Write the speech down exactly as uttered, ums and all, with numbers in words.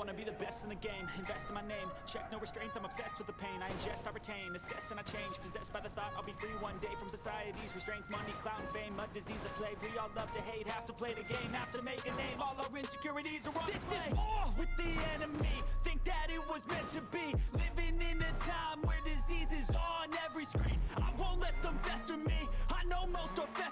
wanna be the best in the game, invest in my name, check no restraints, I'm obsessed with the pain. I ingest, I retain, assess and I change, possessed by the thought I'll be free one day from society's restraints. Money, clout, and fame, a disease, a plague. We all love to hate, have to play the game, have to make a name. All our insecurities are on This display. is war with the enemy. Think that it was meant to be. Living in a time where disease is on every screen. I won't let them fester me. I know most are festering.